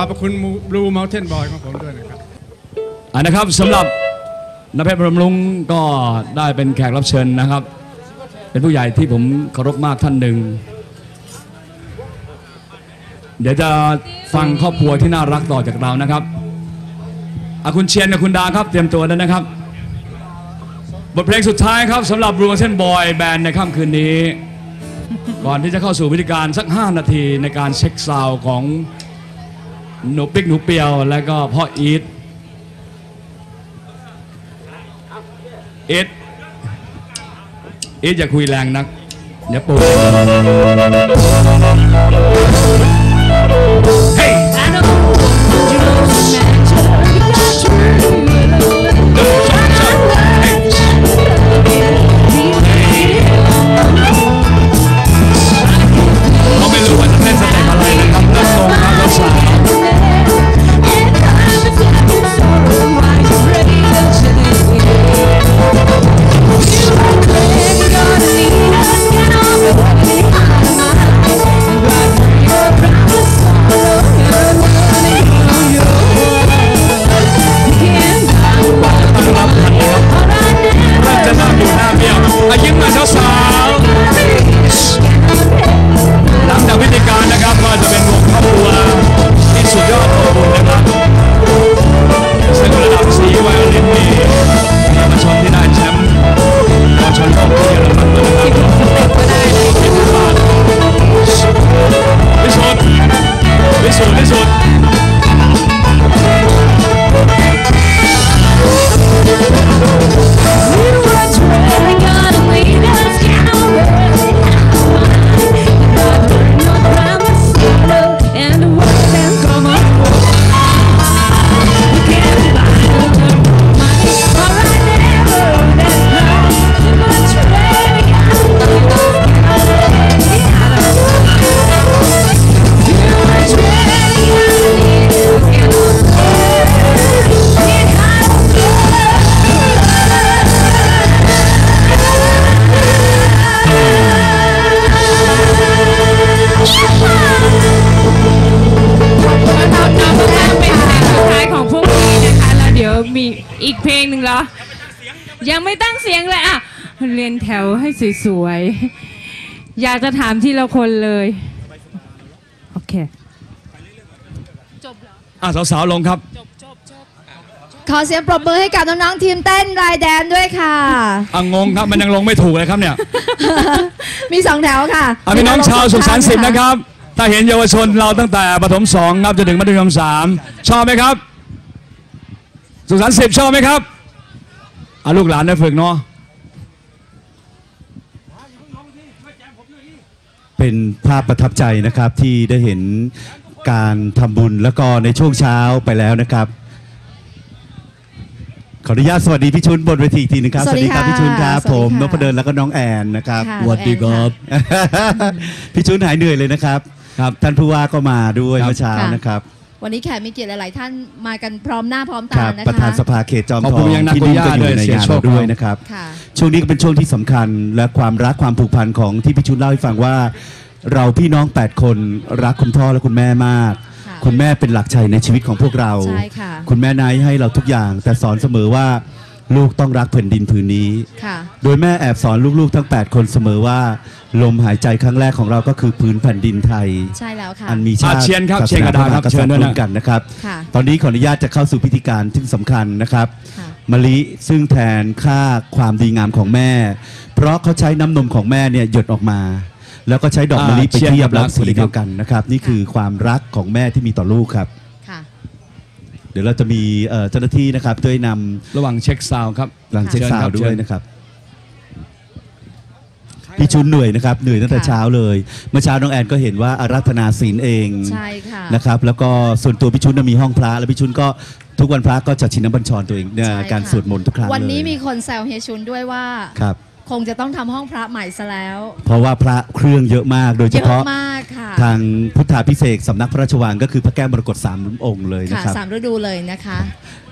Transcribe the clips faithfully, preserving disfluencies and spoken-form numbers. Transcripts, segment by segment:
อบพระคุณบลูเมลเทนบอยของผมด้วยนะครับอ่านะครับสำหรับนเพชรบรมลุงก็ได้เป็นแขกรับเชิญนะครับเป็นผู้ใหญ่ที่ผมเคารพมากท่านหนึ่งเดี๋ยวจะฟังครอบครัวที่น่ารักต่อจากเรานะครับอาคุณเชียนกับคุณดาครับเตรียมตัวแล้วนะครับบทเพลงสุดท้ายครับสำหรับบลูเมลเทนบอยแบนด์ในค่ำคืนนี้ก่อนที่จะเข้าสู่พิธีการสักห้านาทีในการเช็คซาวด์ของหนูปิ๊กหนูเปียวและก็พ่ออีทเอ็ดเอ็ดอย่าคุยแรงนักเดี๋ยวปูเฮ้ยเขาไม่รู้ว่าจะเล่นสเต็ปอะไรนะครับแล้วตรงครับแล้วสายยิ้มมาสาวๆหลังจากพิธีการนะครับก็จะเป็นวงครอบครัวที่สุดยอดของบุญนะครับซึ่งระดับสีไวโอลินมีเยาวชนที่ได้แชมป์เยาวชนของเยอรมันนะครับพิสุทธิ์พิสุทธิ์พิสุทธิ์มีอีกเพลงหนึ่งเหรอยังไม่ตั้งเสียงเลยอ่ะเรียนแถวให้สวยๆอยากจะถามทีละคนเลยโอเคจบแล้วอ่ะสาวๆลงครับขอเสียงปรบมือให้กับน้องๆทีมเต้นรายแดนด้วยค่ะอ่ะงงครับมันยังลงไม่ถูกเลยครับเนี่ยมีสองแถวค่ะอ่ะพี่น้องชาวสุขสันต์สิบนะครับถ้าเห็นเยาวชนเราตั้งแต่ประถมสองครับจนถึงมัธยมสามชอบไหมครับสุขสันต์สิบชอบไหมครับอาลูกหลานได้ฝึกเนาะเป็นภาพประทับใจนะครับที่ได้เห็นการทำบุญแล้วก็ในช่วงเช้าไปแล้วนะครับขออนุญาตสวัสดีพี่ชุนบนเวทีอีกทีนึงครับสวัสดีครับพี่ชุนครับผมนพดลแล้วก็น้องแอนนะครับสวัสดีครับพี่ชุนหายเหนื่อยเลยนะครับครับท่านผู้ว่าก็มาด้วยเมื่อเช้านะครับวันนี้แขกมีเกียรติหลายๆท่านมากันพร้อมหน้าพร้อมตานะคะประธานสภาเขตจอมทองที่นี่ก็อยู่ในงานเราด้วยนะครับช่วงนี้ก็เป็นช่วงที่สำคัญและความรักความผูกพันของที่พี่ชุนเล่าให้ฟังว่าเราพี่น้องแปดคนรักคุณพ่อและคุณแม่มากคุณแม่เป็นหลักชัยในชีวิตของพวกเราคุณแม่นายให้เราทุกอย่างแต่สอนเสมอว่าลูกต้องรักแผ่นดินผืนนี้โดยแม่แอบสอนลูกๆทั้งแปดคนเสมอว่าลมหายใจครั้งแรกของเราก็คือพื้นแผ่นดินไทยใช่แล้วค่ะอันมีชาติเชียนครับเชียนกระดาษครับเชิญด้วยกันนะครับตอนนี้ขออนุญาตจะเข้าสู่พิธีการที่สำคัญนะครับมะลิซึ่งแทนค่าความดีงามของแม่เพราะเขาใช้น้ำนมของแม่เนี่ยหยดออกมาแล้วก็ใช้ดอกมะลิไปเทียบรักสีเดียวกันนะครับนี่คือความรักของแม่ที่มีต่อลูกครับเดี๋ยวเราจะมีเจ้าหน้าที่นะครับช่วยนำระหว่างเช็คซาวครับหลังเช็คซาวด้วยนะครับพี่ชุนเหนื่อยนะครับเหนื่อยตั้งแต่เช้าเลยเมื่อเช้าน้องแอนก็เห็นว่าอาราธนาศีลเองใช่ค่ะนะครับแล้วก็ส่วนตัวพี่ชุนมีห้องพระแล้วพี่ชุนก็ทุกวันพระก็จะชินน้ำบัญชรตัวเองในการสวดมนต์ทุกครั้งวันนี้มีคนแซวเฮียชุนด้วยว่าครับคงจะต้องทำห้องพระใหม่ซะแล้วเพราะว่าพระเครื่องเยอะมากโดยเฉพาะทางพุทธาภิเษกสำนักพระราชวังก็คือพระแก้วมรกตสามองค์เลยนะครับสามฤดูเลยนะคะ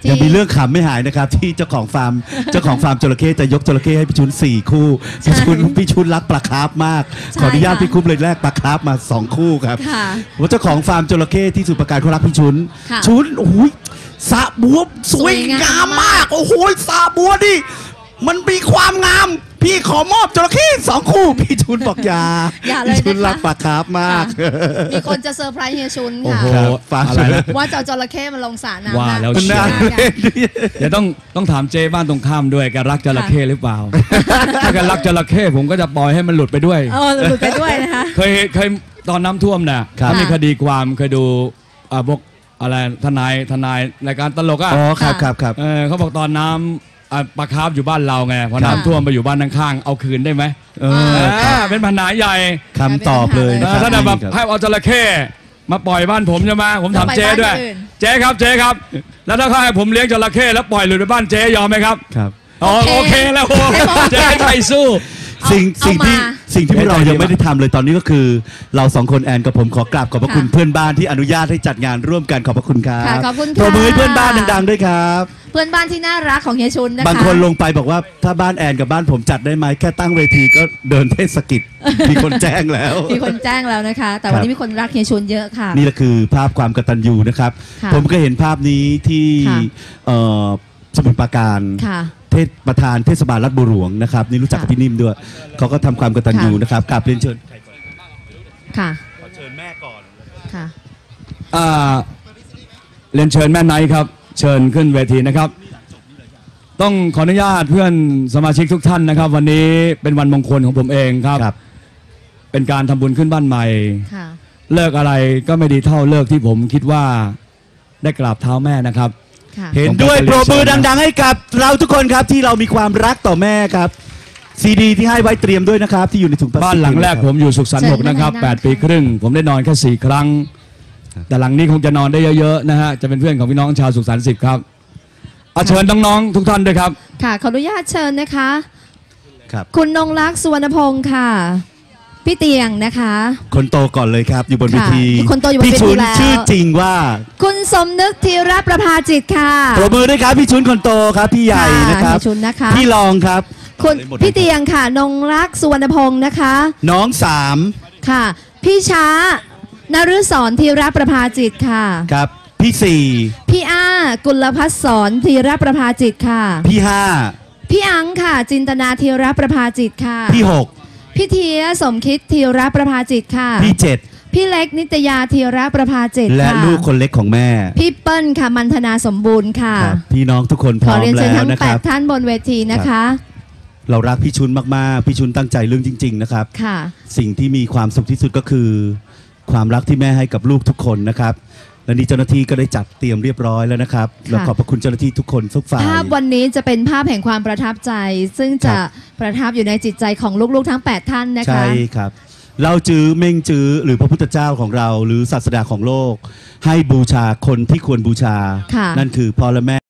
ที่ยังมีเรื่องขำไม่หายนะครับ ที่เจ้าของฟาร์มเจ้าของฟาร์มจระเข้จะยกจระเข้ให้พี่ชุนสี่คู่พี่ชุนพี่ชุนรักปลาคาร์ฟมากใช่ขออนุญาตค่ะพี่คุ้มเลยแรกปลาคาร์ฟมาสองคู่ครับค่ะว่าเจ้าของฟาร์มจระเข้ที่สุพรรณการเขารักพี่ชุนค่ะชุนโอ้ยสระบัวสวยสวยงามงามมากโอ้โหสระบัวดิมันมีความงาม พี่ขอมอบจระเข้สองคู่ พี่ชุนบอกอย่าอย่าเลยพี่ชุนนะคะรักปลาคาร์ฟมากมีคนจะเซอร์ไพรส์เฮียชุนโอ้ค่ะโหครับฝากอะไรนะว่าจะเอาจระเข้มาลงสระน้ำว่าแล้วมันเชียน่าว เล่นเดี๋ยวต้องต้องถามเจบ้านตรงข้ามด้วยแกรักจระเข้หรือเปล่า ถ้าแกรักจระเข้ผมก็จะปล่อยให้มันหลุดไปด้วยเออหลุดไปด้วยนะคะเคยเคยตอนน้ำท่วมน่ะครับเขามีคดีความเคยดูอ่าพวกอะไรทนายทนายรายการตลกอ่ะอ๋อครับครับครับเออเขาบอกตอนน้ำอ่าปลาคาร์ฟอยู่บ้านเราไงพอครับน้ำท่วมไปอยู่บ้านข้างๆเอาคืนได้ไหมเอเออครับอเป็นปัญหาใหญ่คำตอบเลยนะเอคอรับถ้าแบบครับให้เอาจระเข้มาปล่อยบ้านผมใช่ไหมผมถามแล้วไปเจ๊ด้วยบ้านอื่นเจ๊ครับเจ๊ครับ แล้วถ้าเขาให้ผมเลี้ยงจระเข้แล้วปล่อยหลุดไปบ้านเจ๊ยอมไหมครับครับอ๋อโอเคแล้วโอ้เจ๊บอกเจ๊ไทยสู้เอาสิ่งเอาสิ่งที่มาสิ่งที่พวกเรายังไม่ได้ทำเลยตอนนี้ก็คือ เราสองคนแอนกับผมขอกราบขอบพระคุณค่ะเพื่อนบ้านที่อนุญาตให้จัดงานร่วมกันขอบพระคุณครับค่ะขอบคุณค่ะปรบมือให้เพื่อนบ้านดังๆด้วยครับเพื่อนบ้านที่น่ารักของเฮียชุนนะคะบางคนลงไปบอกว่าถ้าบ้านแอนกับบ้านผมจัดได้ไหมแค่ตั้งเวทีก็เดินเทศกิจ มีคนแจ้งแล้วมีคนแจ้งแล้วนะคะ แต่วันนี้มีคนรักเฮียชุนเยอะค่ะนี่แหละคือภาพความกตัญญูนะครับค่ะผมก็เห็นภาพนี้ที่ค่ะเอ่อสมุทรปราการค่ะเทศประธานเทศบาลรัฐบัวหลวงนะครับนี่รู้จักกับค่ะพี่นิ่มด้วยเขาก็ทำความกตัญญูค่ะนะครับกราบเรียนเชิญค่ะขอเชิญแม่ก่อนค่ะอ่าเรียนเชิญแม่ไนท์ครับ เชิญขึ้นเวทีนะครับ ต้องขออนุญาตเพื่อนสมาชิกทุกท่านนะครับ วันนี้เป็นวันมงคลของผมเองครับครับเป็นการทำบุญขึ้นบ้านใหม่ค่ะเลิกอะไรก็ไม่ดีเท่าเลิกที่ผมคิดว่าได้กราบเท้าแม่นะครับค่ะเห็นด้วยปรบมือดังๆให้กับเราทุกคนครับที่เรามีความรักต่อแม่ครับซีดีที่ให้ไว้เตรียมด้วยนะครับที่อยู่ในถุงพลาสติกบ้านหลังแรกผมอยู่สุขสันต์หกนะครับเชิญแปดข้างในปีครึ่ง ผมได้นอนแค่สี่ครั้ง แต่หลังนี้คงจะนอนได้เยอะๆนะฮะจะเป็นเพื่อนของพี่น้องชาวสุขสันต์สิบครับเอาเชิญน้องๆทุกท่านด้วยครับค่ะขออนุญาตเชิญนะคะครับคุณนงรักสุวรรณพงศ์ค่ะ พี่เตียงนะคะคนโตก่อนเลยครับ อยู่บนเวทีค่ะคนโตอยู่บนเวทีพี่ชุนแล้วชื่อจริงว่าคุณสมนึกธีรประภาจิตค่ะปรบมือด้วยครับพี่ชุนคนโตครับพี่ใหญ่นะครับพี่ชุนนะคะพี่รองครับคุณพี่เตียงค่ะ นงรักสุวรรณพงศ์นะคะน้องสามค่ะ พี่ช้านฤศรธีรประภาจิตค่ะครับพี่สี่พี่อ้ากุลพัฒสรธีรประภาจิตค่ะพี่ห้าพี่อังค่ะ จินตนาธีรประภาจิตค่ะพี่หกพี่เทียสมคิดธีรประภาจิตค่ะพี่เจ็ดพี่เล็กนิตยาธีรประภาจิตและค่ะลูกคนเล็กของแม่พี่เปิ้ลค่ะมันธนาสมบูรณ์ค่ะครับพี่น้องทุกคนพขร้ออมเรียนเชิแล้ญวทั้งนะแปครัดบท่านบนเวทีนะคะเรารักพี่ชุนมากๆ พี่ชุนตั้งใจเรื่องจริง ๆ นะครับค่ะสิ่งที่มีความสุขที่สุดก็คือ ความรักที่แม่ให้กับลูกทุกคนนะครับและนี่เจ้าหน้าที่ก็ได้จัดเตรียมเรียบร้อยแล้วนะครับค่ะแล้วขอบพระคุณเจ้าหน้าที่ทุกคนทุกฝ่ายภาพวันนี้จะเป็นภาพแห่งความประทับใจ ซึ่งจะครับประทับอยู่ในจิตใจของลูกๆทั้งแปดท่านนะคะใช่ครับ เราจื้อเม่งจื้อหรือพระพุทธเจ้าของเรา หรือศาสดาของโลก ให้บูชาคนที่ควรบูชาค่ะนั่นคือพ่อและแม่